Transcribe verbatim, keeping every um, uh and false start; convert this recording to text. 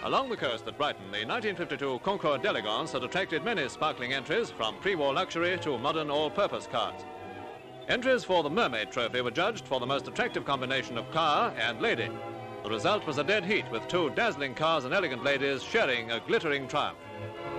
Along the coast at Brighton, the nineteen fifty-two Concours d'Elegance had attracted many sparkling entries, from pre-war luxury to modern all-purpose cars. Entries for the Mermaid Trophy were judged for the most attractive combination of car and lady. The result was a dead heat, with two dazzling cars and elegant ladies sharing a glittering triumph.